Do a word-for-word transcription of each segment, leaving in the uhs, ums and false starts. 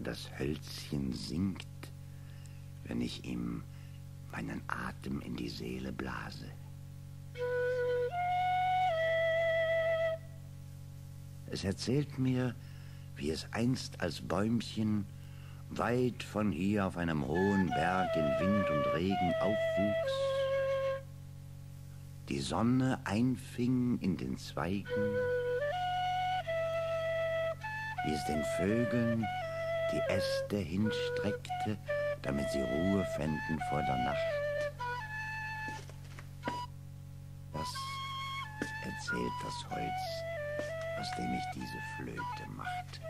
das Hölzchen singt, wenn ich ihm meinen Atem in die Seele blase. Es erzählt mir, wie es einst als Bäumchen weit von hier auf einem hohen Berg in Wind und Regen aufwuchs, die Sonne einfing in den Zweigen, wie es den Vögeln die Äste hinstreckte, damit sie Ruhe fänden vor der Nacht. Das erzählt das Holz, aus dem ich diese Flöte macht.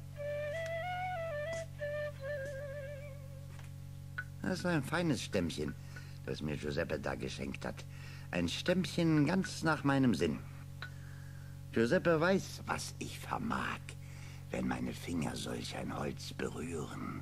Das ist ein feines Stämmchen, das mir Giuseppe da geschenkt hat. Ein Stämmchen ganz nach meinem Sinn. Giuseppe weiß, was ich vermag, wenn meine Finger solch ein Holz berühren.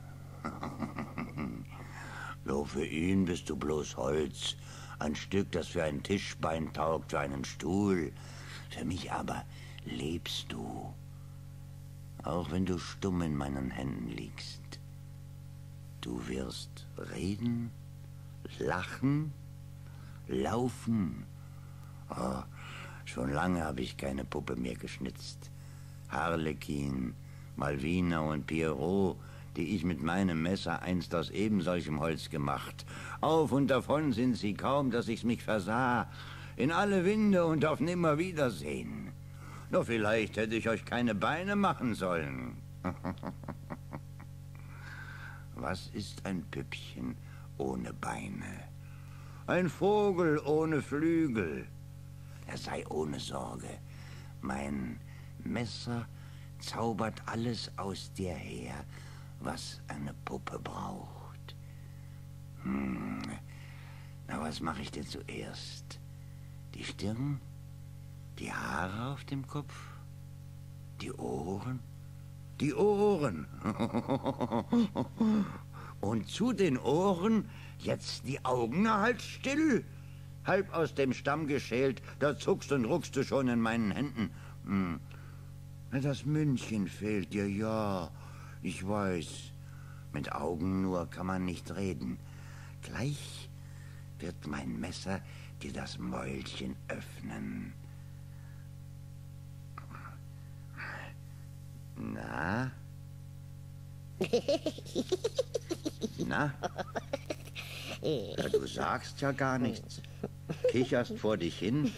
Nur für ihn bist du bloß Holz, ein Stück, das für ein Tischbein taugt, für einen Stuhl. Für mich aber lebst du, auch wenn du stumm in meinen Händen liegst. Du wirst reden, lachen, laufen. Oh, schon lange habe ich keine Puppe mehr geschnitzt. Harlekin, Malvina und Pierrot, die ich mit meinem Messer einst aus ebensolchem Holz gemacht. Auf und davon sind sie kaum, dass ich's mich versah. In alle Winde und auf Nimmerwiedersehen. Nur vielleicht hätte ich euch keine Beine machen sollen. Was ist ein Püppchen ohne Beine? Ein Vogel ohne Flügel. Er sei ohne Sorge. Mein Messer zaubert alles aus dir her, was eine Puppe braucht. Hm. Na, was mache ich denn zuerst? Die Stirn? Die Haare auf dem Kopf? Die Ohren? Die Ohren! Und zu den Ohren jetzt die Augen, na halt still! Halb aus dem Stamm geschält, da zuckst und ruckst du schon in meinen Händen. Hm. Das Mündchen fehlt dir, ja, ich weiß. Mit Augen nur kann man nicht reden. Gleich wird mein Messer dir das Mäulchen öffnen. Na? Na? Ja, du sagst ja gar nichts. Kicherst vor dich hin.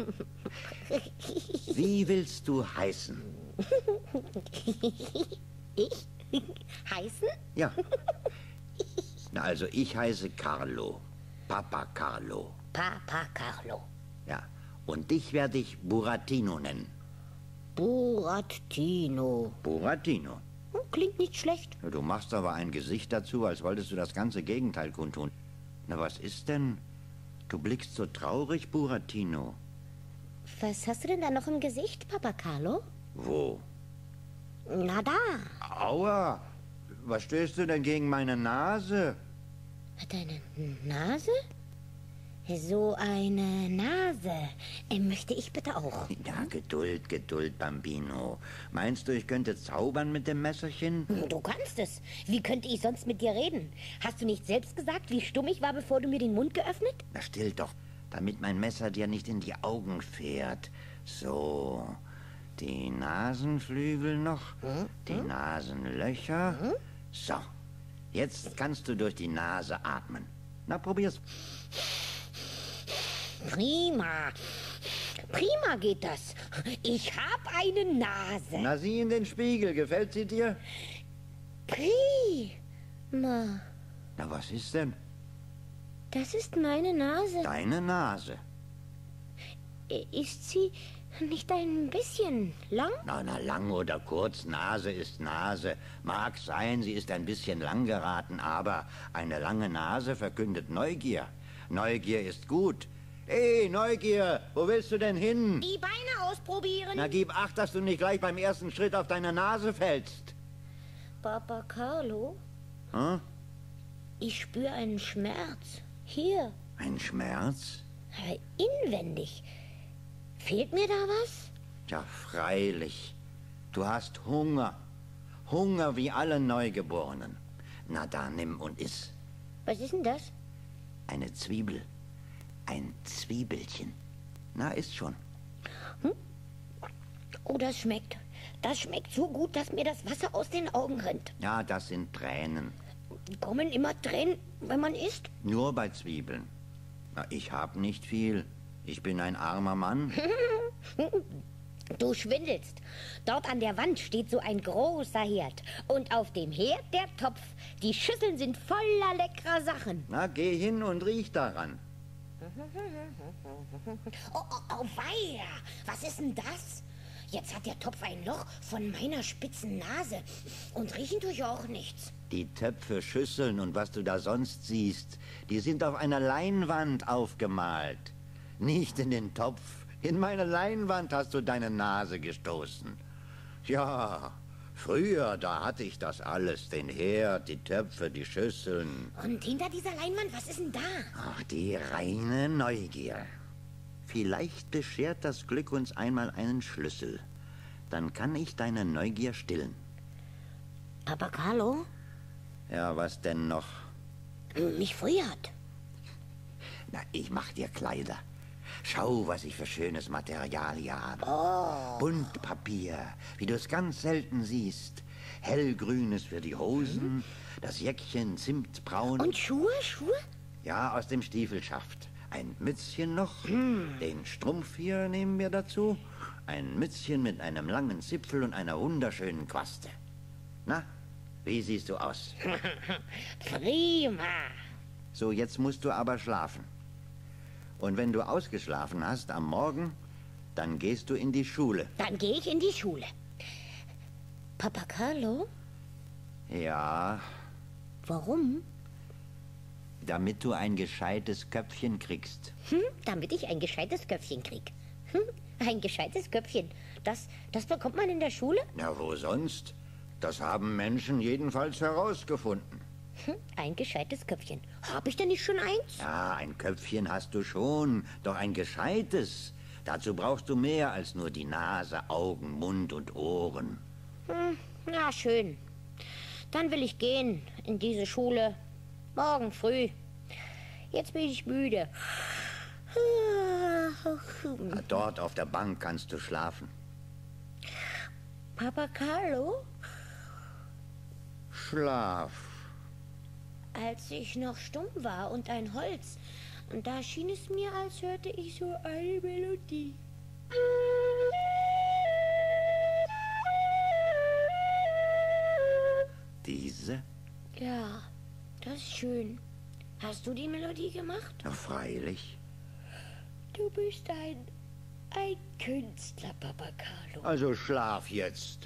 Wie willst du heißen? Ich? Heißen? Ja. Na, also ich heiße Carlo. Papa Carlo. Papa Carlo. Ja. Und dich werde ich Burattino nennen. Burattino. Burattino. Klingt nicht schlecht. Ja, du machst aber ein Gesicht dazu, als wolltest du das ganze Gegenteil kundtun. Na, was ist denn? Du blickst so traurig, Burattino. Was hast du denn da noch im Gesicht, Papa Carlo? Wo? Na da. Aua! Was stößt du denn gegen meine Nase? Deine Nase? So eine Nase äh, möchte ich bitte auch. Ja, Geduld, Geduld, Bambino. Meinst du, ich könnte zaubern mit dem Messerchen? Du kannst es. Wie könnte ich sonst mit dir reden? Hast du nicht selbst gesagt, wie stumm ich war, bevor du mir den Mund geöffnet? Na, still doch, damit mein Messer dir nicht in die Augen fährt. So, die Nasenflügel noch, hm? die hm? Nasenlöcher. Hm? So, jetzt kannst du durch die Nase atmen. Na, probier's. Prima. Prima geht das. Ich hab eine Nase. Na, sieh in den Spiegel. Gefällt sie dir? Prima. Na, was ist denn? Das ist meine Nase. Deine Nase? Ist sie nicht ein bisschen lang? Na, na, lang oder kurz, Nase ist Nase. Mag sein, sie ist ein bisschen lang geraten, aber eine lange Nase verkündet Neugier. Neugier ist gut. Hey, Neugier, wo willst du denn hin? Die Beine ausprobieren. Na, gib Acht, dass du nicht gleich beim ersten Schritt auf deine Nase fällst. Papa Carlo? Hm? Ich spüre einen Schmerz. Hier. Ein Schmerz? Inwendig. Fehlt mir da was? Ja, freilich. Du hast Hunger. Hunger wie alle Neugeborenen. Na da, nimm und iss. Was ist denn das? Eine Zwiebel. Ein Zwiebelchen. Na, isst schon. Hm? Oh, das schmeckt. Das schmeckt so gut, dass mir das Wasser aus den Augen rinnt. Ja, das sind Tränen. Kommen immer Tränen, wenn man isst? Nur bei Zwiebeln. Na, ich hab nicht viel. Ich bin ein armer Mann. Du schwindelst. Dort an der Wand steht so ein großer Herd. Und auf dem Herd der Topf. Die Schüsseln sind voller leckerer Sachen. Na, geh hin und riech daran. Oh, oh, oh, weia. Was ist denn das? Jetzt hat der Topf ein Loch von meiner spitzen Nase. Und riechen tue ich auch nichts. Die Töpfe, Schüsseln und was du da sonst siehst, die sind auf einer Leinwand aufgemalt. Nicht in den Topf. In meine Leinwand hast du deine Nase gestoßen. Ja, früher, da hatte ich das alles. Den Herd, die Töpfe, die Schüsseln. Und hinter dieser Leinwand, was ist denn da? Ach, die reine Neugier. Vielleicht beschert das Glück uns einmal einen Schlüssel. Dann kann ich deine Neugier stillen. Aber Carlo? Ja, was denn noch? Mich friert. Na, ich mach dir Kleider. Schau, was ich für schönes Material hier habe. Oh. Buntpapier, wie du es ganz selten siehst. Hellgrünes für die Hosen, hm? Das Jäckchen zimtbraun. Und Schuhe, Schuhe? Ja, aus dem Stiefelschaft. Ein Mützchen noch, hm. Den Strumpf hier nehmen wir dazu. Ein Mützchen mit einem langen Zipfel und einer wunderschönen Quaste. Na, wie siehst du aus? Prima. So, jetzt musst du aber schlafen. Und wenn du ausgeschlafen hast am Morgen, dann gehst du in die Schule. Dann gehe ich in die Schule. Papa Carlo? Ja. Warum? Damit du ein gescheites Köpfchen kriegst. Hm, damit ich ein gescheites Köpfchen krieg. Hm, ein gescheites Köpfchen. Das, das bekommt man in der Schule? Na, wo sonst? Das haben Menschen jedenfalls herausgefunden. Hm, ein gescheites Köpfchen. Hab ich denn nicht schon eins? Ja, ein Köpfchen hast du schon, doch ein gescheites. Dazu brauchst du mehr als nur die Nase, Augen, Mund und Ohren. Hm, na schön. Dann will ich gehen in diese Schule. Morgen früh. Jetzt bin ich müde. Na, dort auf der Bank kannst du schlafen. Papa Carlo? Schlaf. Als ich noch stumm war und ein Holz, und da schien es mir, als hörte ich so eine Melodie. Diese? Ja, das ist schön. Hast du die Melodie gemacht? Na, freilich. Du bist ein, ein Künstler, Papa Carlo. Also schlaf jetzt.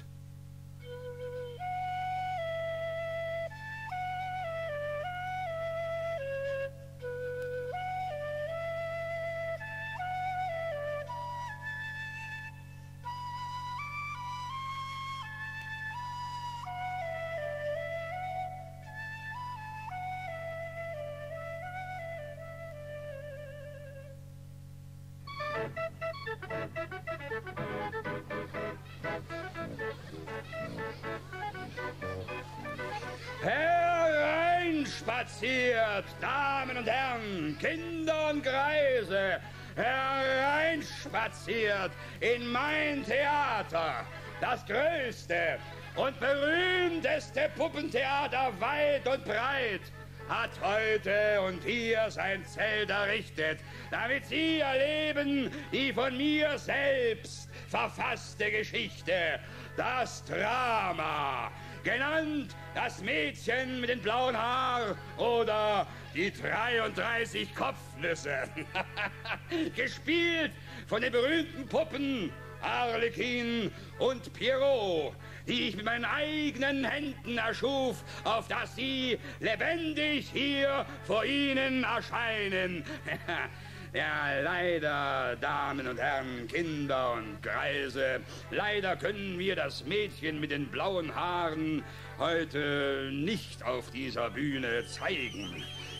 Hereinspaziert, Damen und Herren, Kinder und Greise, hereinspaziert in mein Theater, das größte und berühmteste Puppentheater weit und breit, hat heute und hier sein Zelt errichtet, damit Sie erleben die von mir selbst verfasste Geschichte, das Drama, genannt das Mädchen mit den blauen Haaren oder die dreiunddreißig Kopfnüsse. Gespielt von den berühmten Puppen Arlekin und Pierrot, die ich mit meinen eigenen Händen erschuf, auf dass sie lebendig hier vor Ihnen erscheinen. Ja, leider, Damen und Herren, Kinder und Greise, leider können wir das Mädchen mit den blauen Haaren heute nicht auf dieser Bühne zeigen.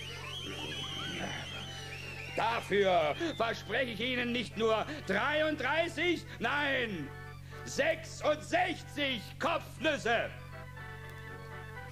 Dafür verspreche ich Ihnen nicht nur dreiunddreißig, nein, sechsundsechzig Kopfnüsse.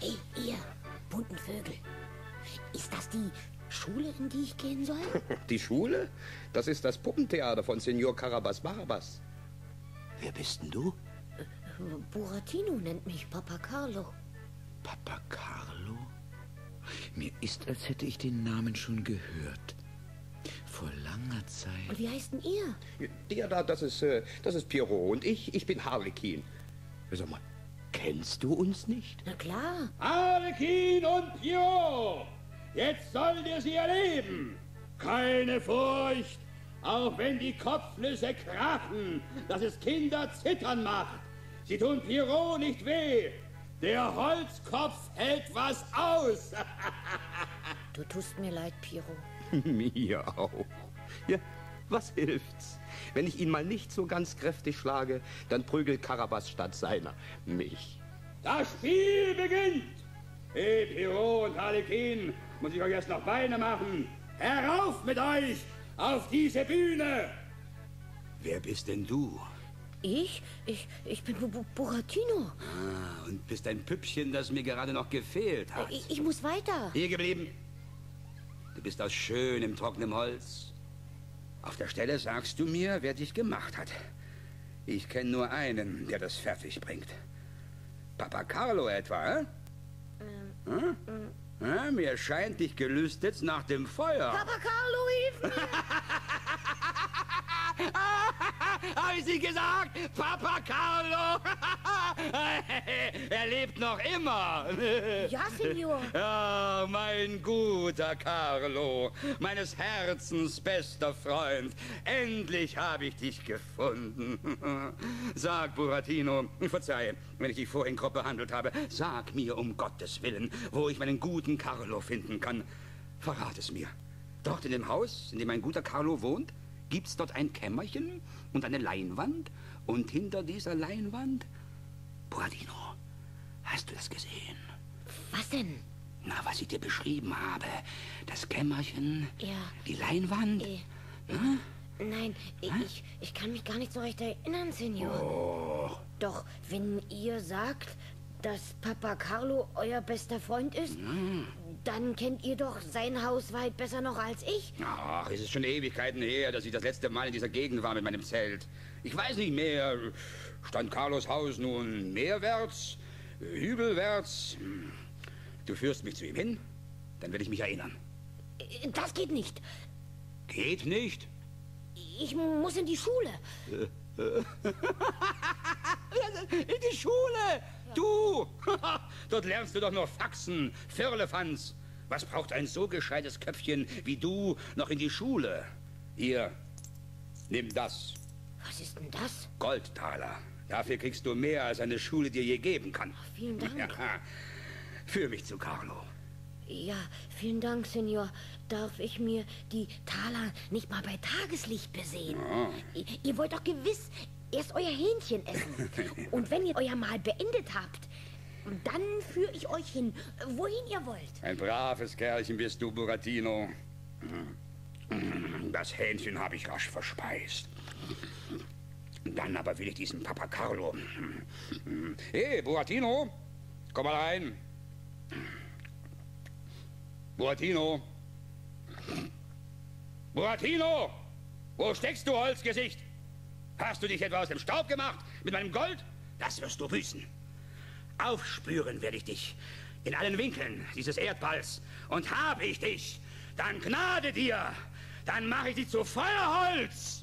Ey, ihr bunten Vögel. Ist das die Schule, in die ich gehen soll? Die Schule? Das ist das Puppentheater von Senor Carabas Barabas. Wer bist denn du? Buratino nennt mich Papa Carlo. Papa Carlo? Mir ist, als hätte ich den Namen schon gehört. Vor langer Zeit. Und wie heißt denn ihr? Der da, das ist, äh, das ist Pierrot und ich, ich bin Harlekin. Sag mal, kennst du uns nicht? Na klar. Harlekin und Pierrot, jetzt sollt ihr sie erleben. Keine Furcht, auch wenn die Kopfnüsse krachen, dass es Kinder zittern macht. Sie tun Pierrot nicht weh. Der Holzkopf hält was aus. Du tust mir leid, Pierrot. Mir auch. Ja, was hilft's? Wenn ich ihn mal nicht so ganz kräftig schlage, dann prügelt Carabas statt seiner mich. Das Spiel beginnt! Hey, Pierrot und Harlekin, muss ich euch erst noch Beine machen. Herauf mit euch auf diese Bühne! Wer bist denn du? Ich? Ich, ich bin Bu- Bu- Buratino. Ah, und bist ein Püppchen, das mir gerade noch gefehlt hat. Ich, ich muss weiter. Hier geblieben. Du bist aus schönem, trockenem Holz. Auf der Stelle sagst du mir, wer dich gemacht hat. Ich kenne nur einen, der das fertig bringt. Papa Carlo etwa, äh? Ähm, hm? ähm. Ja, mir scheint, dich gelüstet nach dem Feuer. Papa Carlo, hilf mir! Habe ich sie gesagt? Papa Carlo! Er lebt noch immer. Ja, Signor. Ja, mein guter Carlo, meines Herzens bester Freund. Endlich habe ich dich gefunden. Sag, Buratino, verzeih, wenn ich dich vorhin grob behandelt habe. Sag mir um Gottes Willen, wo ich meinen guten Carlo finden kann. Verrat es mir. Dort in dem Haus, in dem mein guter Carlo wohnt, gibt's dort ein Kämmerchen und eine Leinwand. Und hinter dieser Leinwand... Buratino, hast du das gesehen? Was denn? Na, was ich dir beschrieben habe. Das Kämmerchen, Ja. die Leinwand. Äh, Hm? Nein, ich, ich kann mich gar nicht so recht erinnern, Signor. Doch wenn ihr sagt, dass Papa Carlo euer bester Freund ist, dann kennt ihr doch sein Haus weit besser noch als ich. Ach, es ist schon Ewigkeiten her, dass ich das letzte Mal in dieser Gegend war mit meinem Zelt. Ich weiß nicht mehr. Stand Carlos Haus nun meerwärts, hügelwärts? Du führst mich zu ihm hin, dann will ich mich erinnern. Das geht nicht. Geht nicht? Ich muss in die Schule. In die Schule! Du! Dort lernst du doch nur Faxen, Firlefanz. Was braucht ein so gescheites Köpfchen wie du noch in die Schule? Hier, nimm das. Was ist denn das? Goldtaler. Dafür kriegst du mehr, als eine Schule dir je geben kann. Ach, vielen Dank. Ja, führ mich zu Carlo. Ja, vielen Dank, Senor. Darf ich mir die Taler nicht mal bei Tageslicht besehen? Ihr, ihr wollt doch gewiss erst euer Hähnchen essen. Und wenn ihr euer Mahl beendet habt, dann führe ich euch hin, wohin ihr wollt. Ein braves Kerlchen bist du, Buratino. Das Hähnchen habe ich rasch verspeist. Dann aber will ich diesen Papa Carlo. Hey, Buratino, komm mal rein. Buratino. Buratino! Wo steckst du, Holzgesicht? Hast du dich etwa aus dem Staub gemacht mit meinem Gold? Das wirst du büßen. Aufspüren werde ich dich in allen Winkeln dieses Erdballs. Und habe ich dich, dann Gnade dir, dann mache ich dich zu Feuerholz.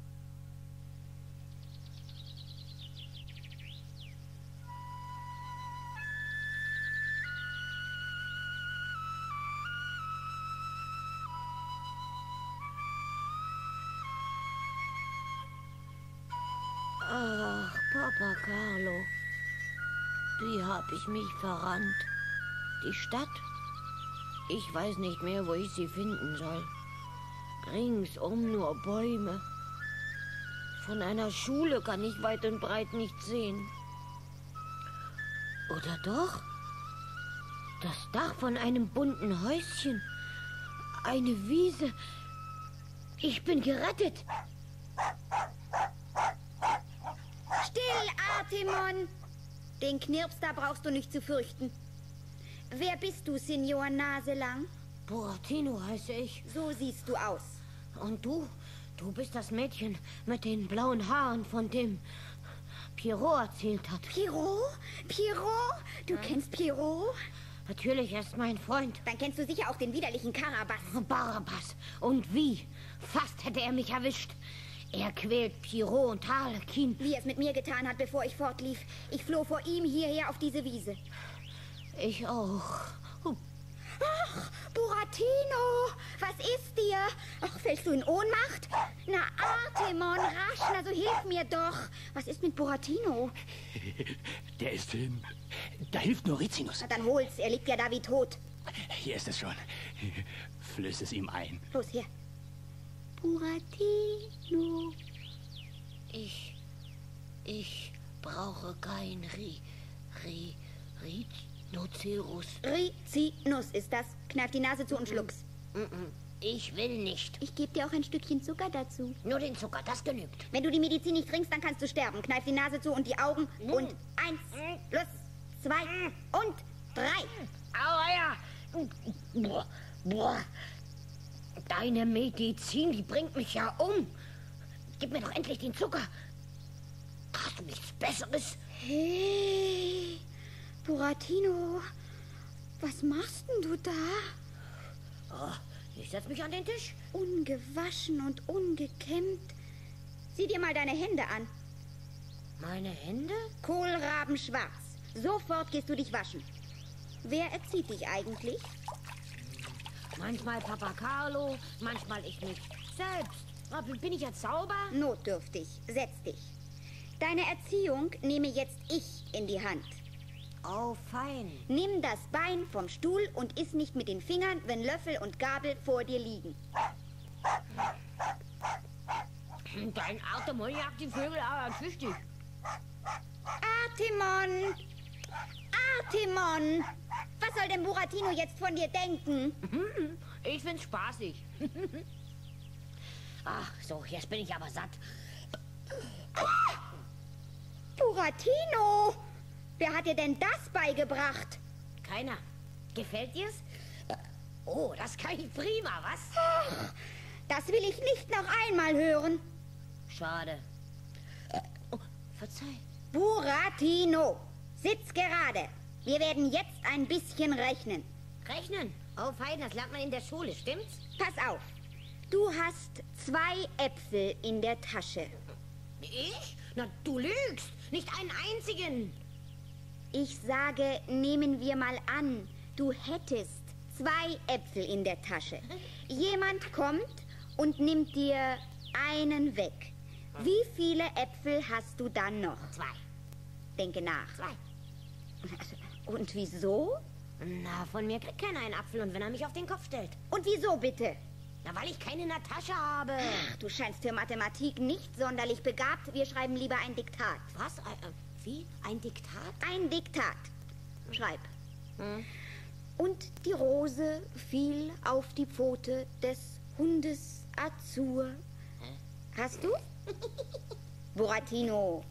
Ach, Papa Carlo, wie hab ich mich verrannt? Die Stadt? Ich weiß nicht mehr, wo ich sie finden soll. Ringsum nur Bäume. Von einer Schule kann ich weit und breit nichts sehen. Oder doch? Das Dach von einem bunten Häuschen. Eine Wiese. Ich bin gerettet. Still, Artemon! Den Knirps da brauchst du nicht zu fürchten. Wer bist du, Signor Naselang? Buratino heiße ich. So siehst du aus. Und du? Du bist das Mädchen mit den blauen Haaren, von dem Pierrot erzählt hat. Pierrot? Pierrot? Du ja. kennst Pierrot? Natürlich, er ist mein Freund. Dann kennst du sicher auch den widerlichen Karabas. Barabbas. Und wie? Fast hätte er mich erwischt. Er quält Pierrot und Harlekin. Wie er es mit mir getan hat, bevor ich fortlief. Ich floh vor ihm hierher auf diese Wiese. Ich auch. Ach, Buratino, was ist dir? Ach, fällst du in Ohnmacht? Na, Artemon, rasch, na so hilf mir doch. Was ist mit Buratino? Der ist hin. Da hilft nur Rizinus. Na, dann hol's, er liegt ja da wie tot. Hier ist es schon. Flöß es ihm ein. Los, hier. Buratino. Ich, ich brauche kein Ri, Ri, Rhinoceros. Rizinus ist das. Kneif die Nase zu und schluck's. Ich will nicht. Ich gebe dir auch ein Stückchen Zucker dazu. Nur den Zucker, das genügt. Wenn du die Medizin nicht trinkst, dann kannst du sterben. Kneif die Nase zu und die Augen. Mm. Und eins, plus zwei mm. und drei. Aua, ja. Boah, boah. Deine Medizin, die bringt mich ja um. Gib mir doch endlich den Zucker. Hast du nichts Besseres? Hey, Buratino, was machst denn du da? Oh, ich setz mich an den Tisch. Ungewaschen und ungekämmt. Sieh dir mal deine Hände an. Meine Hände? Kohlrabenschwarz. Sofort gehst du dich waschen. Wer erzieht dich eigentlich? Manchmal Papa Carlo, manchmal ich mich selbst. Aber bin ich jetzt sauber? Notdürftig. Setz dich. Deine Erziehung nehme jetzt ich in die Hand. Oh, fein. Nimm das Bein vom Stuhl und iss nicht mit den Fingern, wenn Löffel und Gabel vor dir liegen. Dein Artemon jagt die Vögel aber tüchtig. Artemon! Artemon! Was soll denn Buratino jetzt von dir denken? Ich find's spaßig. Ach, so, jetzt bin ich aber satt. Buratino! Wer hat dir denn das beigebracht? Keiner. Gefällt dir's? Oh, das kann ich prima, was? Ach, das will ich nicht noch einmal hören. Schade. Oh, verzeih. Buratino, sitz gerade. Wir werden jetzt ein bisschen rechnen. Rechnen? Oh, fein, das lernt man in der Schule, stimmt's? Pass auf. Du hast zwei Äpfel in der Tasche. Ich? Na, du lügst. Nicht einen einzigen. Ich sage, nehmen wir mal an, du hättest zwei Äpfel in der Tasche. Jemand kommt und nimmt dir einen weg. Wie viele Äpfel hast du dann noch? Zwei. Denke nach. Zwei. Also, und wieso? Na, von mir kriegt keiner einen Apfel und wenn er mich auf den Kopf stellt. Und wieso bitte? Na, weil ich keinen in der Tasche habe. Ach, du scheinst für Mathematik nicht sonderlich begabt. Wir schreiben lieber ein Diktat. Was? Äh, wie? Ein Diktat? Ein Diktat. Schreib. Hm? Und die Rose fiel auf die Pfote des Hundes Azur. Hä? Hast du? Buratino.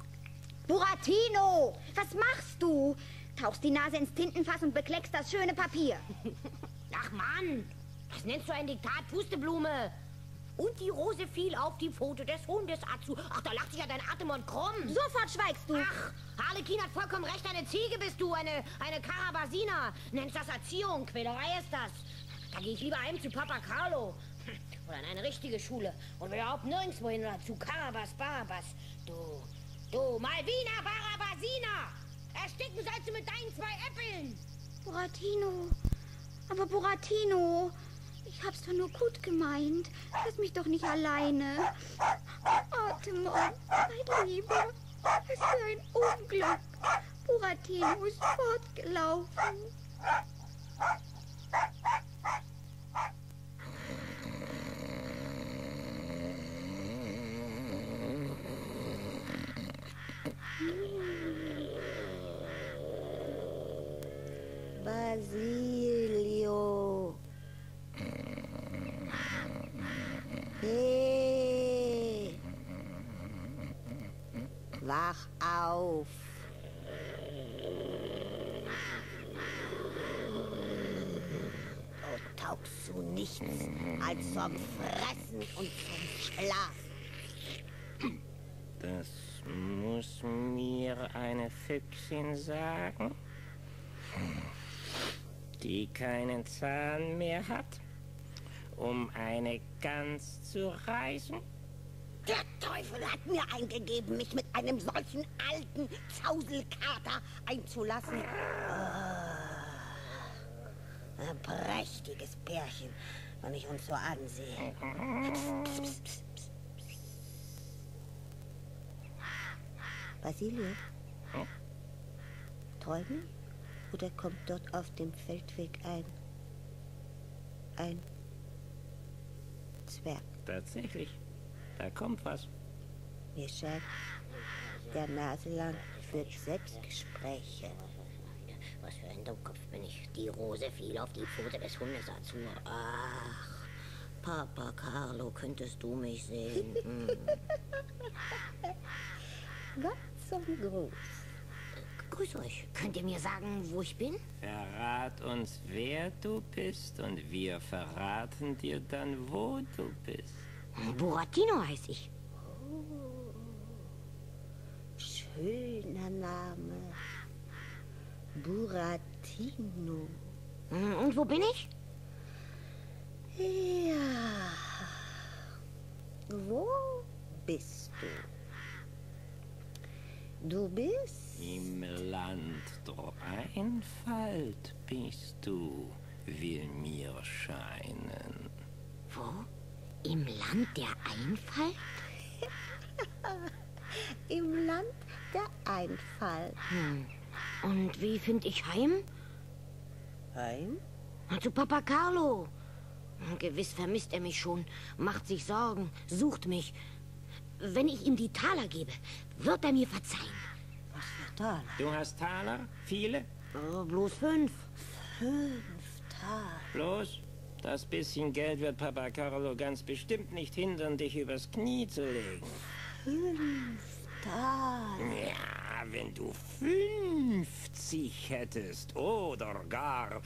Buratino! Was machst du? Tauchst die Nase ins Tintenfass und bekleckst das schöne Papier. Ach Mann, das nennst du ein Diktat, Pusteblume. Und die Rose fiel auf die Pfote des Hundes Azu. Ach, da lacht sich ja dein Artemon krumm. Sofort schweigst du. Ach, Harlekin hat vollkommen recht, eine Ziege bist du, eine, eine Karabasina. Nennst das Erziehung, Quälerei ist das. Da gehe ich lieber heim zu Papa Carlo. Oder in eine richtige Schule. Oder überhaupt nirgendwo hin, oder zu Karabas, Barabbas. Du, du, Malvina Barabasina! Ersticken sollst du mit deinen zwei Äpfeln! Buratino, aber Buratino, ich hab's doch nur gut gemeint. Lass mich doch nicht alleine. Artemon, mein Lieber, was für ein Unglück. Buratino ist fortgelaufen. Basilio. Hey. Wach auf. taugst zu nichts als zum Fressen und zum Schlafen. Das muss mir eine Füchsin sagen, die keinen Zahn mehr hat, um eine Gans zu reißen. Der Teufel hat mir eingegeben, mich mit einem solchen alten Zauselkater einzulassen. Oh, ein prächtiges Pärchen, wenn ich uns so ansehe. Psst, psst, psst, psst. Basilio? Hm? Träume ich? Oder kommt dort auf dem Feldweg ein... ein... Zwerg? Tatsächlich, da kommt was. Mir scheint, der Naselang führt Selbstgespräche. Was für ein Dummkopf bin ich. Die Rose fiel auf die Pfote des Hundes dazu. Ach, Papa Carlo, könntest du mich sehen? Hm. Gott zum Gruß. Grüß euch. Könnt ihr mir sagen, wo ich bin? Verrat uns, wer du bist, und wir verraten dir dann, wo du bist. Buratino heiß ich. Oh, schöner Name. Buratino. Und wo bin ich? Ja. Wo bist du? Du bist... Im Land der Einfalt bist du, will mir scheinen. Wo? Im Land der Einfalt? Im Land der Einfalt. Hm. Und wie finde ich heim? Heim? Zu Papa Carlo. Gewiss vermisst er mich schon, macht sich Sorgen, sucht mich. Wenn ich ihm die Taler gebe, wird er mir verzeihen. Was für Taler? Du hast Taler? Viele? Oh, bloß fünf. Fünf Taler. Bloß? Das bisschen Geld wird Papa Carlo ganz bestimmt nicht hindern, dich übers Knie zu legen. Fünf Taler. Ja, wenn du fünfzig hättest oder gar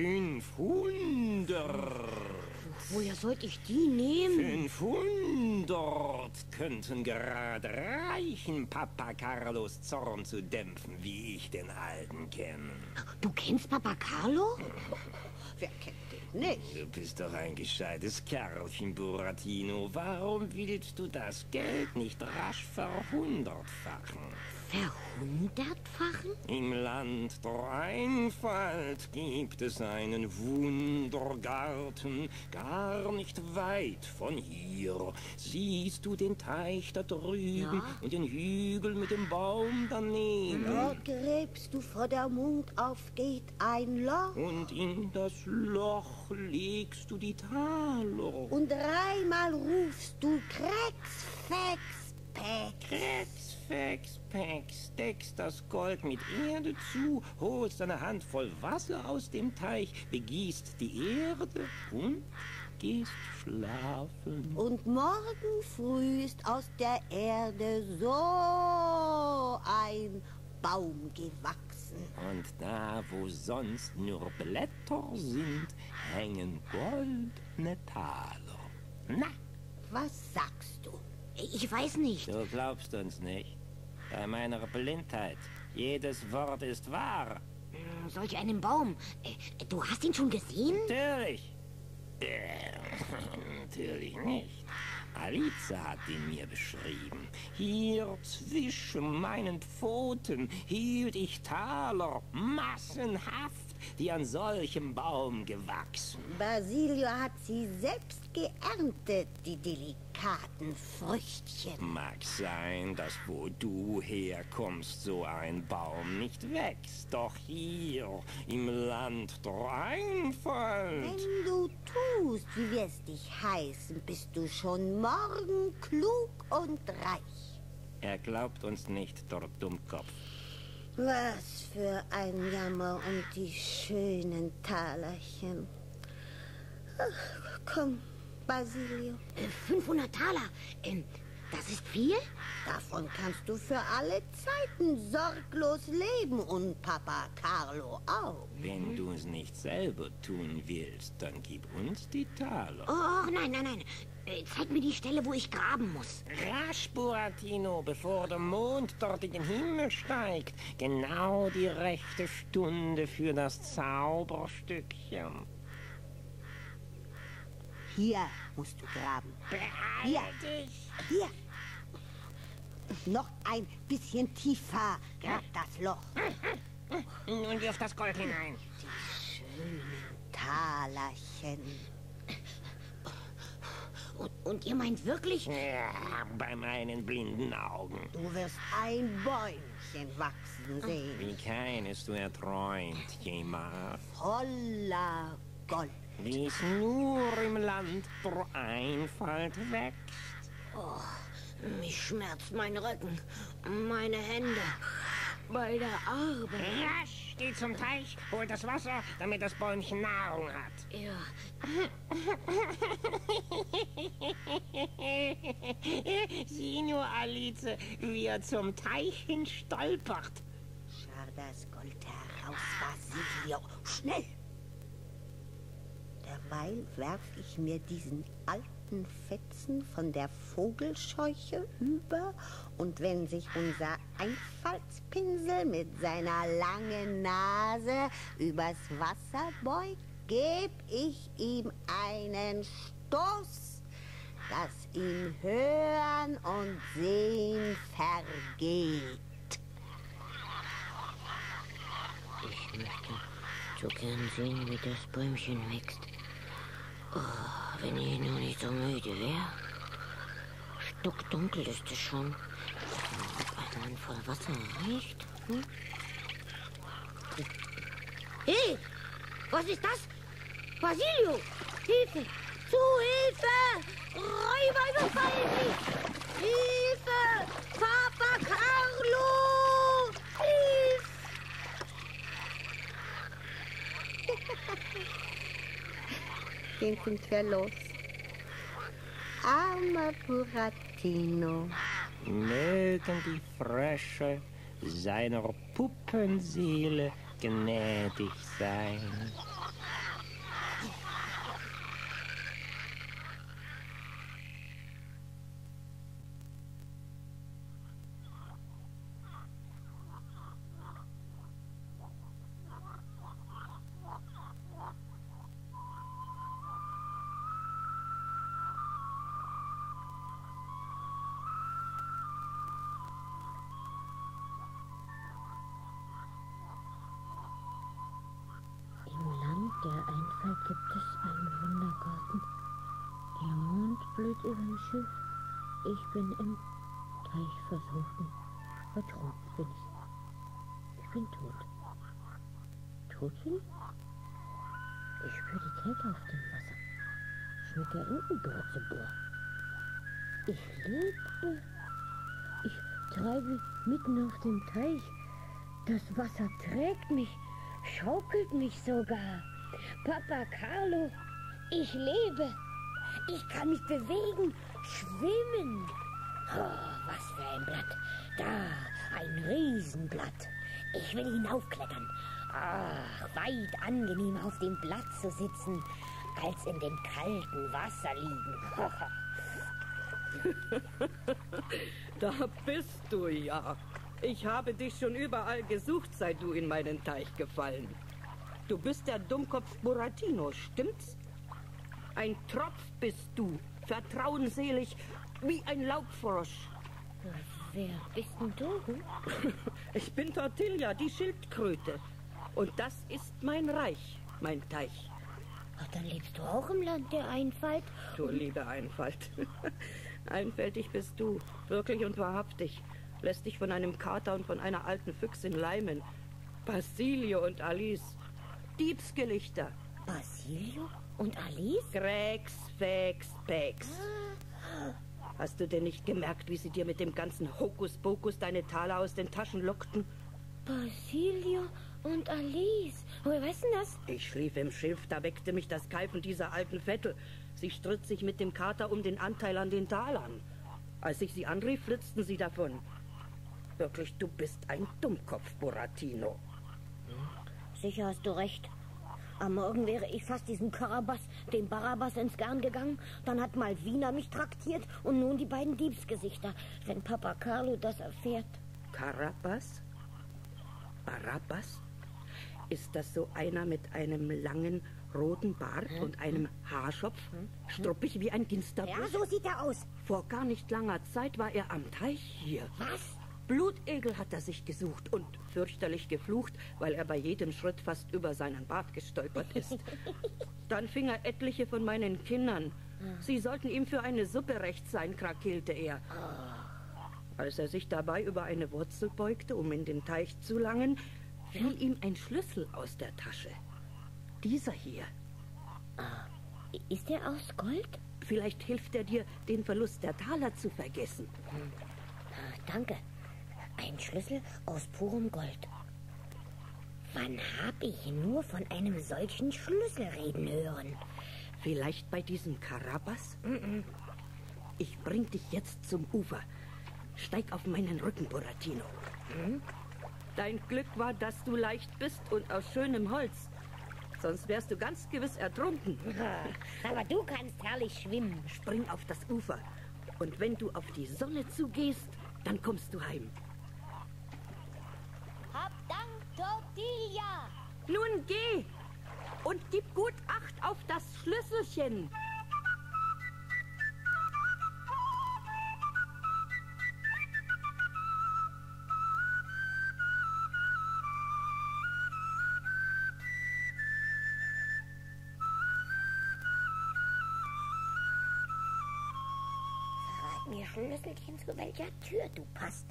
fünfhundert. Woher sollte ich die nehmen? fünfhundert könnten gerade reichen, Papa Carlos Zorn zu dämpfen, wie ich den Alten kenne. Du kennst Papa Carlo? Wer kennt den nicht? Du bist doch ein gescheites Kerlchen, Buratino. Warum willst du das Geld nicht rasch verhundertfachen? Verhundertfachen? Im Land der Einfalt gibt es einen Wundergarten, gar nicht weit von hier. Siehst du den Teich da drüben, ja, und den Hügel mit dem Baum daneben? Dort gräbst du, vor der Mond aufgeht, ein Loch. Und in das Loch legst du die Taler. Und dreimal rufst du Krex, Fex, Pex. Krex, Fex, Pex, steckst das Gold mit Erde zu, holst eine Handvoll Wasser aus dem Teich, begießt die Erde und gehst schlafen. Und morgen früh ist aus der Erde so ein Baum gewachsen. Und da, wo sonst nur Blätter sind, hängen goldene Taler. Na? Was sagst du? Ich weiß nicht. Du glaubst uns nicht. Bei meiner Blindheit. Jedes Wort ist wahr. Solch einen Baum. Du hast ihn schon gesehen? Natürlich. Äh, natürlich nicht. Alice hat ihn mir beschrieben. Hier zwischen meinen Pfoten hielt ich Taler, massenhaft, die an solchem Baum gewachsen. Basilio hat sie selbst geerntet, die delikaten Früchtchen. Mag sein, dass wo du herkommst, so ein Baum nicht wächst. Doch hier, im Land der Einfalt. Wenn du tust, wie wir es dich heißen, bist du schon morgen klug und reich. Er glaubt uns nicht, der Dummkopf. Was für ein Jammer um die schönen Talerchen. Ach, komm, Basilio. fünfhundert Taler. Ähm, Das ist viel? Davon kannst du für alle Zeiten sorglos leben und Papa Carlo auch. Wenn du es nicht selber tun willst, dann gib uns die Taler. Oh, nein, nein, nein. Äh, zeig mir die Stelle, wo ich graben muss. Rasch, Buratino, bevor der Mond dort in den Himmel steigt. Genau die rechte Stunde für das Zauberstückchen. Hier musst du graben. Hier. Hier. Noch ein bisschen tiefer. Grab das Loch. Nun wirf das Gold hinein. Die schönen Talerchen. Und, und ihr meint wirklich? Ja, bei meinen blinden Augen. Du wirst ein Bäumchen wachsen sehen. Wie keines du erträumt jemals. Voller Gold. Wie es nur im Land der Einfalt wächst. Oh, mich schmerzt mein Rücken, meine Hände, bei der Arbeit. Rasch, geh zum Teich, hol das Wasser, damit das Bäumchen Nahrung hat. Ja. Sieh nur, Alice, wie er zum Teich hin stolpert. Schar das Gold heraus, Basilio. Schnell! Derweil werf ich mir diesen alten Fetzen von der Vogelscheuche über, und wenn sich unser Einfaltspinsel mit seiner langen Nase übers Wasser beugt, geb ich ihm einen Stoß, dass ihm Hören und Sehen vergeht. Ich möchte so gern sehen, wie das Bäumchen wächst. Oh, wenn ich nur nicht so müde wäre. Stockdunkel ist es schon. Ob ein Mann voll Wasser reicht? Hm? Hey, was ist das? Basilio, Hilfe! Zu Hilfe! Räuber überfallen mich! Hilfe! Papa Carlo! Hilfe! Den sind wir los. Armer Buratino. Mögen die Frösche seiner Puppenseele gnädig sein. Der Einfalt gibt es einen Wundergarten. Der Mond blüht über dem Schiff. Ich bin im Teich versunken. Ertrunken bin ich. Ich bin tot. Tot bin ich? Ich spüre die Kälte auf dem Wasser. Schmecke Entenbrotze. Ich lebe. Ich treibe mitten auf dem Teich. Das Wasser trägt mich, schaukelt mich sogar. Papa Carlo, ich lebe. Ich kann mich bewegen, schwimmen. Oh, was für ein Blatt. Da, ein Riesenblatt. Ich will hinaufklettern. Ach, weit angenehmer auf dem Blatt zu sitzen, als in dem kalten Wasser liegen. Da bist du ja. Ich habe dich schon überall gesucht, seit du in meinen Teich gefallen. Du bist der Dummkopf Buratino, stimmt's? Ein Tropf bist du, vertrauensselig wie ein Laubfrosch. Wer bist denn du? Ich bin Tortilla, die Schildkröte. Und das ist mein Reich, mein Teich. Ach, dann lebst du auch im Land der Einfalt? Du liebe Einfalt. Einfältig bist du, wirklich und wahrhaftig. Lässt dich von einem Kater und von einer alten Füchsin leimen. Basilio und Alice. Diebsgelichter. Basilio und Alice? Grex, Fex, Pex. Hast du denn nicht gemerkt, wie sie dir mit dem ganzen Hokuspokus deine Taler aus den Taschen lockten? Basilio und Alice. Woher weißt du das? Ich schlief im Schiff, da weckte mich das Keifen dieser alten Vettel. Sie stritt sich mit dem Kater um den Anteil an den Talern. Als ich sie anrief, flitzten sie davon. Wirklich, du bist ein Dummkopf, Buratino. Sicher hast du recht. Am Morgen wäre ich fast diesem Karabas, dem Barabbas, ins Garn gegangen. Dann hat Malvina mich traktiert und nun die beiden Diebsgesichter. Wenn Papa Carlo das erfährt. Karabas? Barabbas? Ist das so einer mit einem langen, roten Bart hm? und einem Haarschopf? Hm? Struppig wie ein Ginsterbusch? Ja, so sieht er aus. Vor gar nicht langer Zeit war er am Teich hier. Was? Blutegel hat er sich gesucht und fürchterlich geflucht, weil er bei jedem Schritt fast über seinen Bart gestolpert ist. Dann fing er etliche von meinen Kindern. Sie sollten ihm für eine Suppe recht sein, krakeelte er. Als er sich dabei über eine Wurzel beugte, um in den Teich zu langen, fiel ihm ein Schlüssel aus der Tasche. Dieser hier. Ist er aus Gold? Vielleicht hilft er dir, den Verlust der Taler zu vergessen. Hm. Danke. Ein Schlüssel aus purem Gold. Wann hab ich nur von einem solchen Schlüssel reden hören? Vielleicht bei diesem Karabas? Mm-mm. Ich bring dich jetzt zum Ufer. Steig auf meinen Rücken, Buratino. Hm? Dein Glück war, dass du leicht bist und aus schönem Holz. Sonst wärst du ganz gewiss ertrunken. Aber du kannst herrlich schwimmen. Spring auf das Ufer. Und wenn du auf die Sonne zugehst, dann kommst du heim. Hab Dank, Tortilla. Nun geh und gib gut Acht auf das Schlüsselchen. Verrat mir, Schlüsselchen, zu welcher Tür du passt.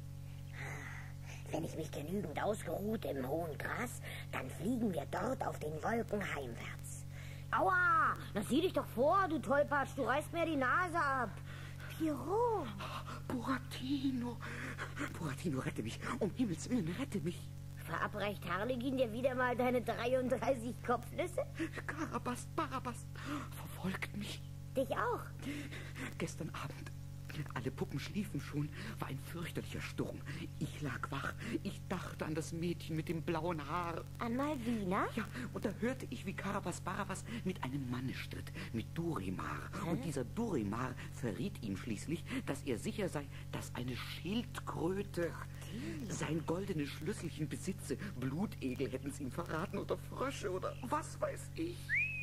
Wenn ich mich genügend ausgeruht im hohen Gras, dann fliegen wir dort auf den Wolken heimwärts. Aua! Na sieh dich doch vor, du Tollpatsch, du reißt mir die Nase ab. Pierrot! Buratino! Buratino, rette mich! Um Himmels Willen, rette mich! Verabreicht Harlekin dir wieder mal deine dreiunddreißig Kopfnüsse? Karabas, Barabbas, verfolgt mich. Dich auch? Gestern Abend. Alle Puppen schliefen schon, war ein fürchterlicher Sturm. Ich lag wach. Ich dachte an das Mädchen mit dem blauen Haar. An Malvina? Ja, und da hörte ich, wie Karabas Barabbas mit einem Manne stritt, mit Durimar. Hä? Und dieser Durimar verriet ihm schließlich, dass er sicher sei, dass eine Schildkröte sein goldenes Schlüsselchen besitze. Blutegel hätten sie ihm verraten oder Frösche oder was weiß ich.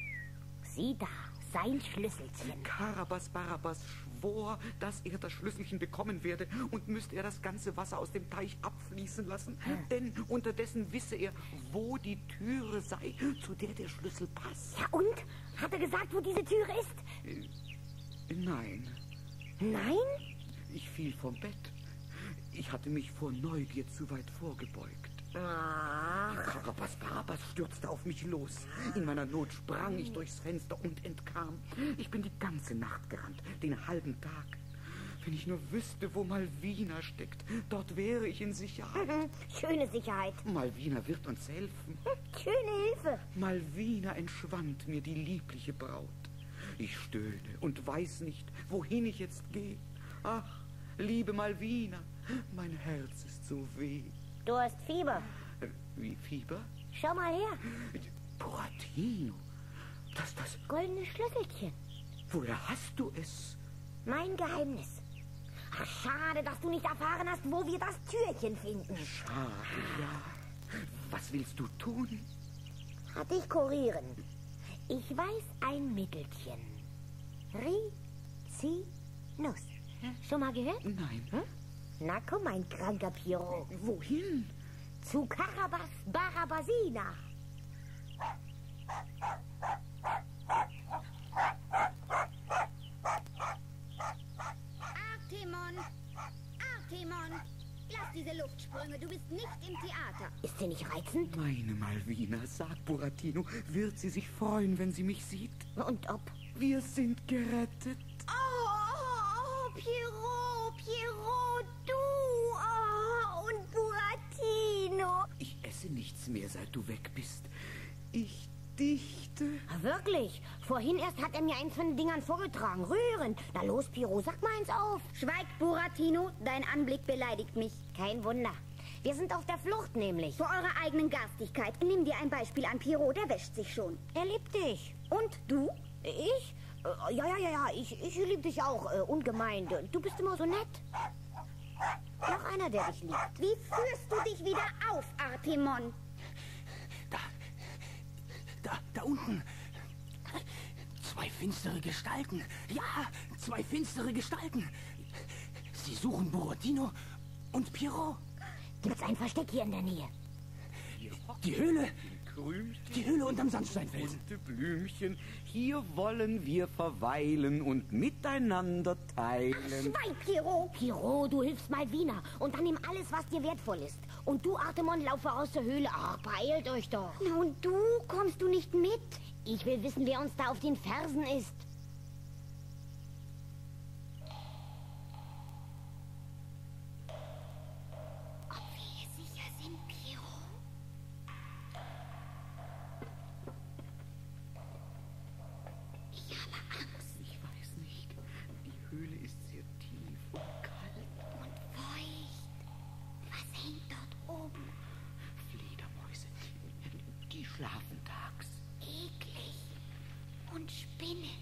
Sieh da, sein Schlüsselchen. Karabas Barabbas schwor, dass er das Schlüsselchen bekommen werde und müsste er das ganze Wasser aus dem Teich abfließen lassen. Hm. Denn unterdessen wisse er, wo die Türe sei, zu der der Schlüssel passt. Ja und? Hat er gesagt, wo diese Türe ist? Äh, nein. Nein? Ich fiel vom Bett. Ich hatte mich vor Neugier zu weit vorgebeugt. Ach. Karabas Barabbas stürzte auf mich los. In meiner Not sprang ich durchs Fenster und entkam. Ich bin die ganze Nacht gerannt, den halben Tag. Wenn ich nur wüsste, wo Malvina steckt, dort wäre ich in Sicherheit. Schöne Sicherheit. Malvina wird uns helfen. Schöne Hilfe. Malvina entschwand mir, die liebliche Braut. Ich stöhne und weiß nicht, wohin ich jetzt gehe. Ach, liebe Malvina, mein Herz ist so weh. Du hast Fieber. Wie Fieber? Schau mal her. Buratino, das, das... Goldene Schlüsselchen. Woher hast du es? Mein Geheimnis. Ach, schade, dass du nicht erfahren hast, wo wir das Türchen finden. Schade, ja. Was willst du tun? Hat dich kurieren. Ich weiß ein Mittelchen. Rizinus. Schon mal gehört? Nein. Hm? Na komm, mein kranker Pierrot. Wohin? Zu Karabas Barabbasina. Artemon! Artemon! Lass diese Luftsprünge, du bist nicht im Theater. Ist sie nicht reizend? Meine Malvina, sagt Buratino, wird sie sich freuen, wenn sie mich sieht. Und ob? Wir sind gerettet. Oh, Pierrot, Pierrot, du oh, und Buratino. Ich esse nichts mehr, seit du weg bist. Ich Gedichte. Ah, wirklich? Vorhin erst hat er mir eins von den Dingern vorgetragen. Rührend. Na los, Piro, sag mal eins auf. Schweig, Buratino, dein Anblick beleidigt mich. Kein Wunder. Wir sind auf der Flucht nämlich. Vor eurer eigenen Garstigkeit. Nimm dir ein Beispiel an Pierrot, der wäscht sich schon. Er liebt dich. Und du? Ich? Äh, ja, ja, ja, ja. Ich, ich liebe dich auch. Äh, ungemein. Du bist immer so nett. Noch einer, der dich liebt. Wie führst du dich wieder auf, Artemon? Da, da, da unten. Zwei finstere Gestalten. Ja, zwei finstere Gestalten. Sie suchen Buratino und Pierrot. Gibt's ein Versteck hier in der Nähe? Die Höhle. Krümchen, Die Höhle unterm Sandsteinfelsen. bunte Blümchen. Hier wollen wir verweilen und miteinander teilen. Schweig, Pierrot! Piro, du hilfst Malvina und dann nimm alles, was dir wertvoll ist. Und du, Artemon, lauf voraus zur Höhle. Ach, beeilt euch doch. Na und du? Kommst du nicht mit? Ich will wissen, wer uns da auf den Fersen ist. Ob wir hier sicher sind, Pierrot? Ich habe Angst Ich weiß nicht. Die Höhle ist sehr tief und kalt. und feucht. Was hängt dort oben? Fledermäuse. Die schlafen tags. Eklig. Und Spinnen.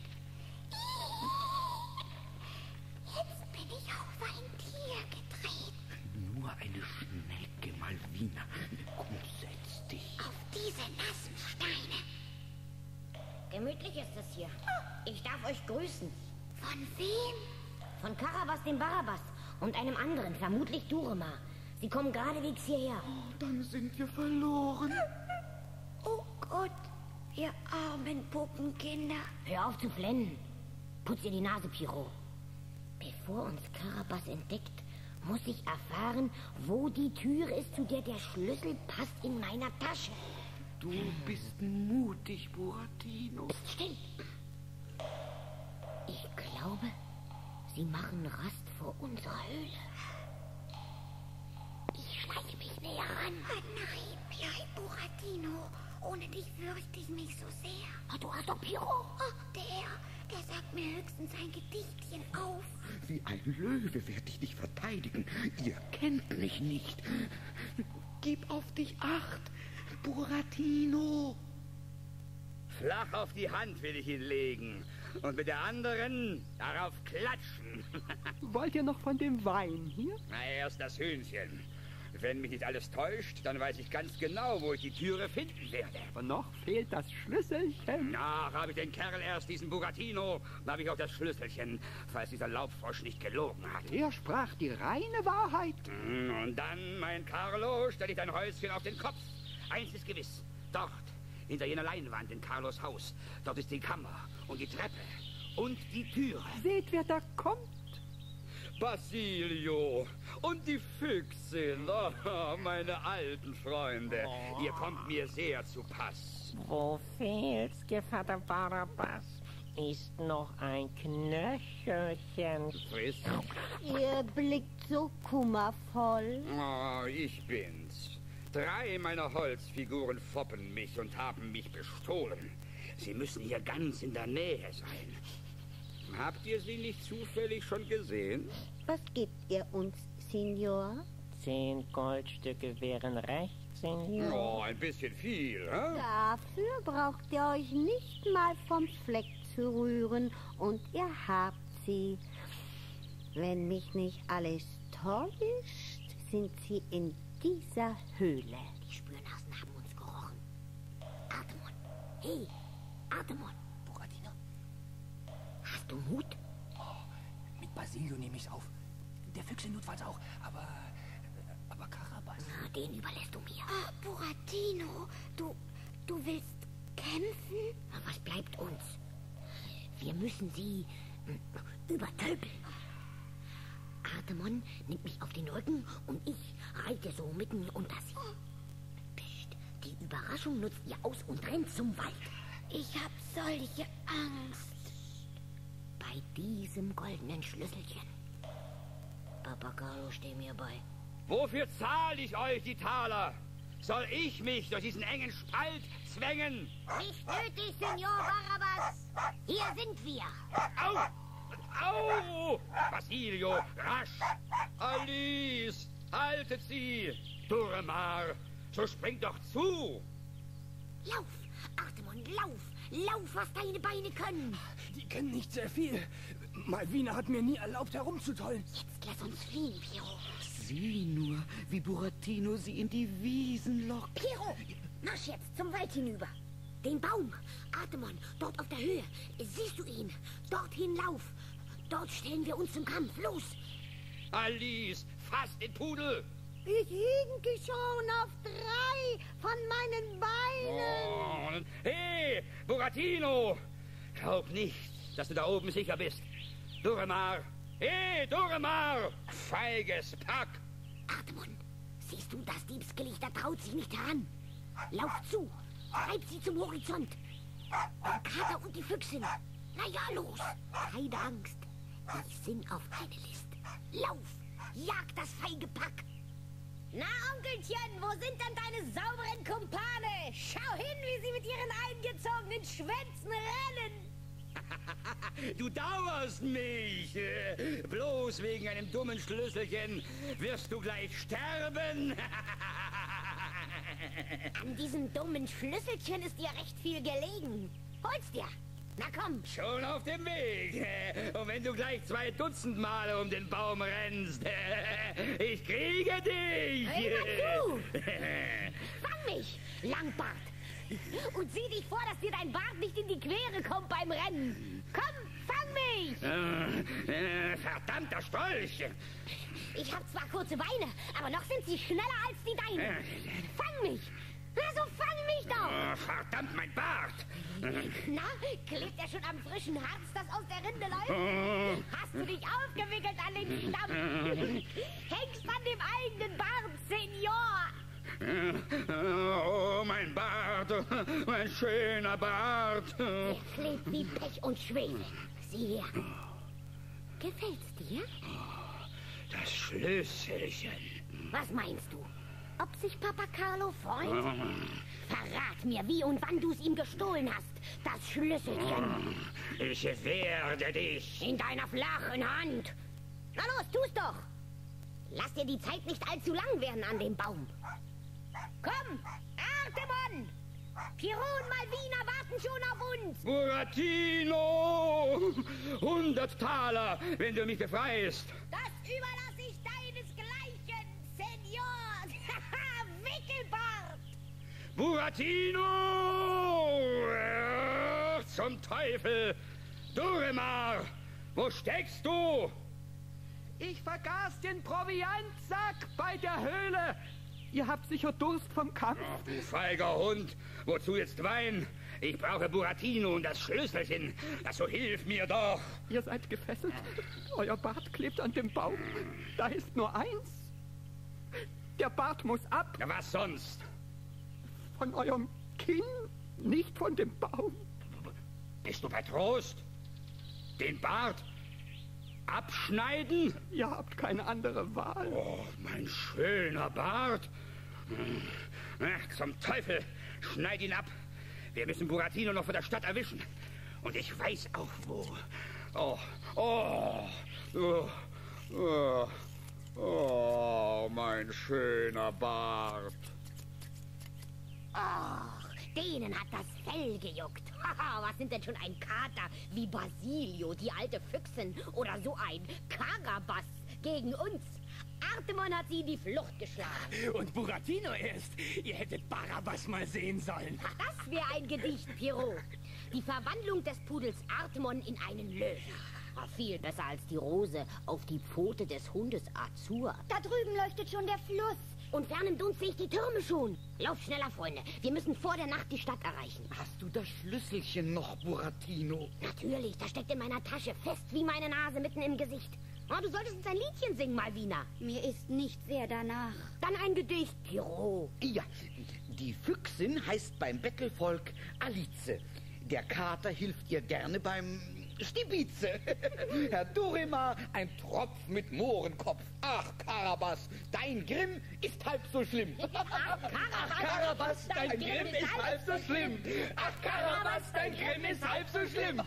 Jetzt bin ich auf ein Tier getreten. Nur eine Schnecke, Malvina. Komm, setz dich. Auf diese nassen Steine. Gemütlich ist es hier. Ich darf euch grüßen. Von wem? Von Karabas dem Barabbas und einem anderen, vermutlich Duremar. Sie kommen geradewegs hierher. Dann sind wir verloren. Oh Gott, ihr armen Puppenkinder. Hör auf zu flennen. Putz dir die Nase, Piro. Bevor uns Karabas entdeckt, muss ich erfahren, wo die Tür ist, zu der der Schlüssel passt in meiner Tasche. Du bist mutig, Buratino. Still. Ich glaube, sie machen Rast vor unserer Höhle. Ich schleiche mich näher ran. Oh nein, bleib, Buratino. Ohne dich fürchte ich mich so sehr. Oh, du hast doch Piro. Oh, der, der sagt mir höchstens ein Gedichtchen auf. Wie ein Löwe werde ich dich verteidigen. Ihr kennt mich nicht. Gib auf dich Acht, Buratino. Flach auf die Hand will ich ihn legen und mit der anderen darauf klatschen. Wollt ihr noch von dem Wein hier? Na, erst das Hühnchen. Wenn mich nicht alles täuscht, dann weiß ich ganz genau, wo ich die Türe finden werde. Aber noch fehlt das Schlüsselchen. Ach, habe ich den Kerl erst, diesen Buratino, dann habe ich auch das Schlüsselchen, falls dieser Laubfrosch nicht gelogen hat. Er sprach die reine Wahrheit. Und dann, mein Carlo, stelle ich dein Häuschen auf den Kopf. Eins ist gewiss, dort, hinter jener Leinwand in Carlos Haus, dort ist die Kammer und die Treppe und die Türe. Seht, wer da kommt. Basilio und die Füchsin, oh, meine alten Freunde. Oh. Ihr kommt mir sehr zu Pass. Wo fehlt's, Gevatter Barabbas? Ist noch ein Knöchelchen. Friss? Ihr blickt so kummervoll. Oh, ich bin's. Drei meiner Holzfiguren foppen mich und haben mich bestohlen. Sie müssen hier ganz in der Nähe sein. Habt ihr sie nicht zufällig schon gesehen? Was gebt ihr uns, Signor? Zehn Goldstücke wären recht, Senior. Oh, ein bisschen viel, hä? Dafür braucht ihr euch nicht mal vom Fleck zu rühren und ihr habt sie. Wenn mich nicht alles täuscht, sind sie in dieser Höhle. Die Spürnasen haben uns gerochen. Artemon, hey, Artemon. Buratino? Hast du Mut? Oh, mit Basilio nehme ich's auf. Der Füchse notfalls auch, aber... aber Karabas... Na, den überlässt du mir. Ah, Buratino, du... du willst kämpfen? Na, was bleibt uns? Wir müssen sie äh, übertölpeln. Artemon nimmt mich auf den Rücken und ich reite so mitten unter sie. Psst, die Überraschung nutzt ihr aus und rennt zum Wald. Ich hab solche Angst. Bei diesem goldenen Schlüsselchen. Papa Carlo, steh mir bei. Wofür zahle ich euch die Taler? Soll ich mich durch diesen engen Spalt zwängen? Nicht nötig, Senor Barabbas. Hier sind wir. Au! Au! Basilio, rasch! Alice, haltet sie! Duremar, so spring doch zu! Lauf, Artemon, lauf! Lauf, was deine Beine können! Die können nicht sehr viel. Malvina hat mir nie erlaubt, herumzutollen. Jetzt lass uns fliehen, Piero. Sieh nur, wie Buratino sie in die Wiesen lockt. Piero, marsch jetzt zum Wald hinüber. Den Baum, Artemon, dort auf der Höhe. Siehst du ihn? Dorthin lauf. Dort stellen wir uns zum Kampf. Los! Alice, fass den Pudel! Ich hinke schon auf drei von meinen Beinen. Oh, hey, Buratino! Glaub nicht, dass du da oben sicher bist. Duremar! Hey, Duremar! Feiges Pack! Artemon, siehst du, das Diebsgelichter traut sich nicht heran. Lauf zu, treib sie zum Horizont. Der Kater und die Füchsin. Na ja, los! Keine Angst. Ich sinn auf eine List. Lauf! Jag das feige Pack! Na, Onkelchen, wo sind denn deine sauberen Kumpane? Schau hin, wie sie mit ihren eingezogenen Schwänzen rennen! Du dauerst mich! Bloß wegen einem dummen Schlüsselchen wirst du gleich sterben! An diesem dummen Schlüsselchen ist dir recht viel gelegen. Hol's dir! Na komm! Schon auf dem Weg. Und wenn du gleich zwei Dutzend Male um den Baum rennst, ich kriege dich. Hey, du! Fang mich, Langbart. Und sieh dich vor, dass dir dein Bart nicht in die Quere kommt beim Rennen. Komm, fang mich! Äh, äh, verdammter Strolch! Ich hab zwar kurze Beine, aber noch sind sie schneller als die deinen. Fang mich! Also fang mich doch! Oh, verdammt, mein Bart! Na, klebt er schon am frischen Harz, das aus der Rinde läuft? Hast du dich aufgewickelt an den Stamm? Hängst an dem eigenen Bart, Senior! Oh, mein Bart! Mein schöner Bart! Er klebt wie Pech und Schwefel. Sieh her. Gefällt's dir? Das Schlüsselchen. Was meinst du? Ob sich Papa Carlo freut? Verrat mir, wie und wann du es ihm gestohlen hast. Das Schlüsselchen. Ich werde dich. In deiner flachen Hand. Na los, tu's doch. Lass dir die Zeit nicht allzu lang werden an dem Baum. Komm, Artemon! Piero und Malvina warten schon auf uns. Buratino! Hundert Taler, wenn du mich befreist. Das überlasse ich deinesgleichen, Senior. Wickelbart. Buratino! Ach, zum Teufel! Duremar, wo steckst du? Ich vergaß den Proviantsack bei der Höhle. Ihr habt sicher Durst vom Kampf. Ach, du feiger Hund. Wozu jetzt Wein? Ich brauche Buratino und das Schlüsselchen. Also hilf mir doch. Ihr seid gefesselt. Euer Bart klebt an dem Baum. Da ist nur eins. Der Bart muss ab. Na, was sonst? Von eurem Kinn, nicht von dem Baum. Bist du bei Trost? Den Bart abschneiden? Ihr habt keine andere Wahl. Oh, mein schöner Bart. Ach, zum Teufel. Schneid ihn ab. Wir müssen Buratino noch vor der Stadt erwischen. Und ich weiß auch wo. Oh, oh, oh, oh, oh, mein schöner Bart. Ach, denen hat das Fell gejuckt. Haha, was sind denn schon ein Kater wie Basilio, die alte Füchsin, oder so ein Karabas gegen uns? Artemon hat sie in die Flucht geschlagen. Und Buratino erst. Ihr hättet Barabbas mal sehen sollen. Das wäre ein Gedicht, Piero. Die Verwandlung des Pudels Artemon in einen Löwen. Viel besser als die Rose auf die Pfote des Hundes Azur. Da drüben leuchtet schon der Fluss. Und fern im Dunst sehe ich die Türme schon. Lauf schneller, Freunde. Wir müssen vor der Nacht die Stadt erreichen. Hast du das Schlüsselchen noch, Buratino? Natürlich, das steckt in meiner Tasche, fest wie meine Nase mitten im Gesicht. Oh, du solltest uns ein Liedchen singen, Malvina. Mir ist nicht sehr danach. Dann ein Gedicht, Piero. Ja, die Füchsin heißt beim Bettelvolk Alice. Der Kater hilft ihr gerne beim Stibitze. Herr Durimar, ein Tropf mit Mohrenkopf. Ach, Karabas, dein Grimm ist halb so schlimm. Ach, Karabas, Karabas, dein Grimm ist halb so schlimm. Ach, Karabas, dein Grimm ist halb so schlimm.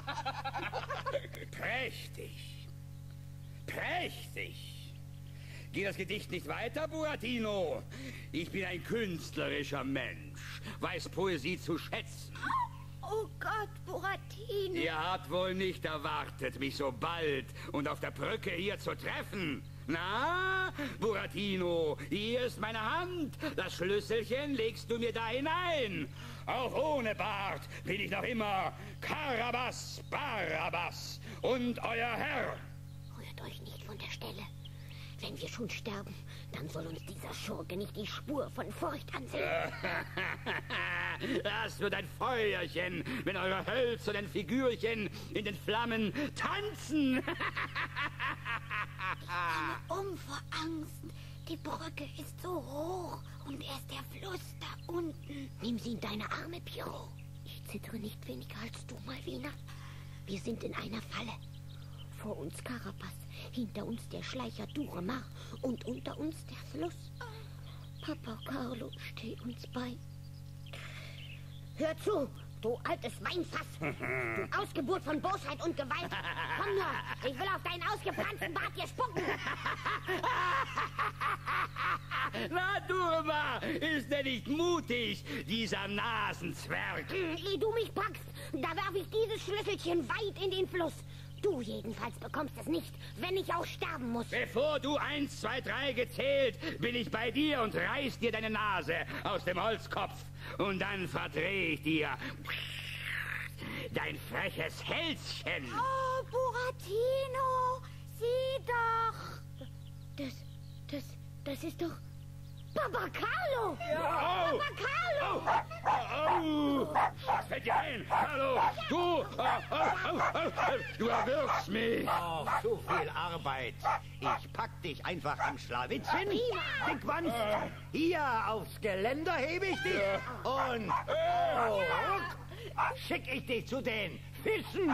Prächtig. Prächtig. Geht das Gedicht nicht weiter, Buratino? Ich bin ein künstlerischer Mensch, weiß Poesie zu schätzen. Oh Gott, Buratino. Ihr habt wohl nicht erwartet, mich so bald und auf der Brücke hier zu treffen. Na, Buratino, hier ist meine Hand. Das Schlüsselchen legst du mir da hinein. Auch ohne Bart bin ich noch immer Karabas Barabas und euer Herr. Rührt euch nicht von der Stelle. Wenn wir schon sterben, dann soll uns dieser Schurke nicht die Spur von Furcht ansehen. Das wird ein Feuerchen, wenn eure hölzernen Figürchen in den Flammen tanzen. Ich komme um vor Angst. Die Brücke ist so hoch und erst der Fluss da unten. Nimm sie in deine Arme, Pierrot. Ich zittere nicht weniger als du, Malvina. Wir sind in einer Falle. Vor uns Karabas, hinter uns der Schleicher Durimar und unter uns der Fluss. Papa Carlo, steh uns bei. Hör zu, du altes Weinfass, du Ausgeburt von Bosheit und Gewalt. Komm nur, ich will auf deinen ausgebrannten Bart hier spucken. Na, Durimar, ist er nicht mutig, dieser Nasenzwerg? Ehe du mich packst, da werf ich dieses Schlüsselchen weit in den Fluss. Du jedenfalls bekommst es nicht, wenn ich auch sterben muss. Bevor du eins, zwei, drei gezählt, bin ich bei dir und reiß dir deine Nase aus dem Holzkopf. Und dann verdreh ich dir dein freches Hälschen. Oh, Buratino, sieh doch. Das, das, das ist doch Papa Carlo. Ja. Papa Carlo. Oh, oh, was fällt dir ein, Carlo? Du, oh, oh, oh, oh, du erwürgst mich. Oh, so viel Arbeit. Ich pack dich einfach am Schlawittchen. Dickwanst. Hier aufs Geländer hebe ich dich. Und oh, schick ich dich zu den Fischen.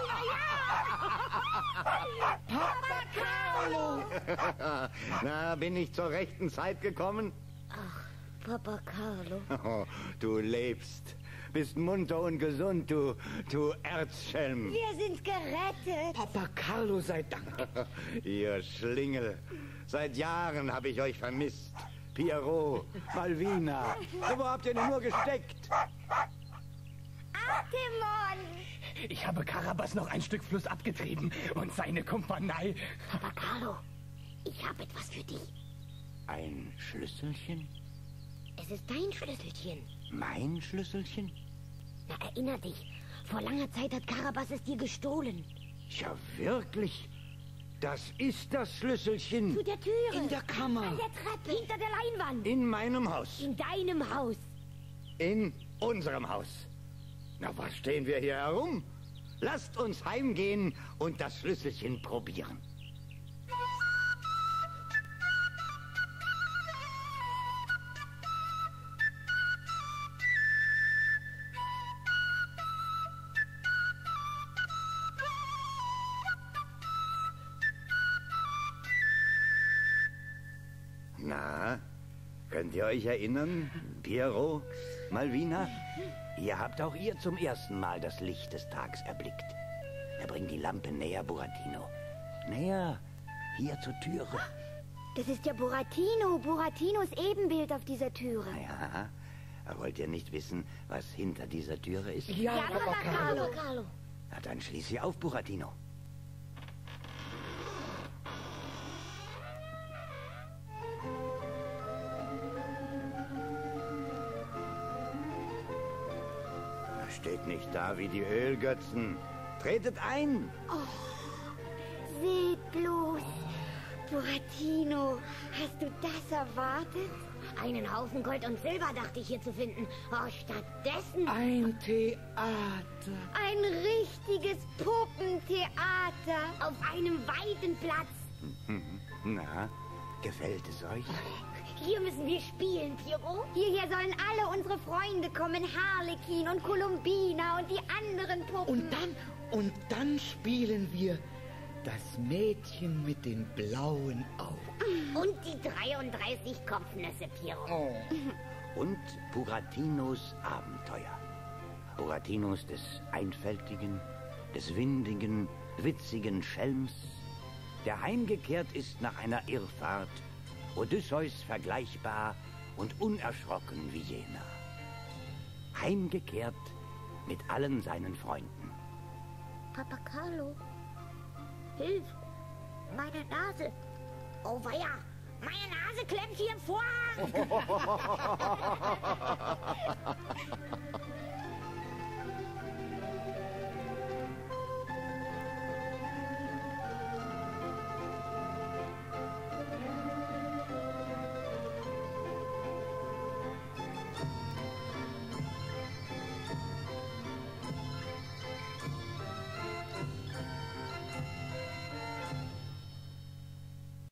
Papa Carlo. Na, bin ich zur rechten Zeit gekommen? Ach, Papa Carlo. Oh, du lebst. Bist munter und gesund, du, du Erzschelm. Wir sind gerettet. Papa Carlo sei Dank. Ihr Schlingel. Seit Jahren habe ich euch vermisst. Pierrot, Malvina. Wo habt ihr denn nur gesteckt? Artemon. Ich habe Karabas noch ein Stück Fluss abgetrieben und seine Kumpanei. Papa Carlo, ich habe etwas für dich. Ein Schlüsselchen? Es ist dein Schlüsselchen. Mein Schlüsselchen? Na, erinner dich. Vor langer Zeit hat Karabas es dir gestohlen. Ja, wirklich? Das ist das Schlüsselchen. Zu der Türe. In der Kammer. An der Treppe. Hinter der Leinwand. In meinem Haus. In deinem Haus. In unserem Haus. Na, was stehen wir hier herum? Lasst uns heimgehen und das Schlüsselchen probieren. Na, könnt ihr euch erinnern, Pierrot, Malvina? Ihr habt auch ihr zum ersten Mal das Licht des Tages erblickt. Er bringt die Lampe näher, Buratino. Näher, hier zur Türe. Das ist ja Buratino, Buratinos Ebenbild auf dieser Türe. Ja, wollt ihr nicht wissen, was hinter dieser Türe ist? Ja, Ja, Papa Papa Carlo. Carlo. Carlo. Na, dann schließ sie auf, Buratino. Steht nicht da wie die Ölgötzen. Tretet ein! Oh, seht bloß. Buratino, hast du das erwartet? Einen Haufen Gold und Silber dachte ich hier zu finden. Oh, stattdessen... Ein Theater. Ein richtiges Puppentheater. Auf einem weiten Platz. Na, gefällt es euch? Hier müssen wir spielen, Pierrot. Hierher sollen alle unsere Freunde kommen. Harlekin und Columbina und die anderen Puppen. Und dann, und dann spielen wir das Mädchen mit den blauen Augen. Und die dreiunddreißig Kopfnüsse, Pierrot. Oh. Und Buratinos Abenteuer. Buratinos des einfältigen, des windigen, witzigen Schelms, der heimgekehrt ist nach einer Irrfahrt, Odysseus vergleichbar und unerschrocken wie jener. Heimgekehrt mit allen seinen Freunden. Papa Carlo, hilf! Meine Nase! Oh weia! Meine Nase klemmt hier im Vorhang!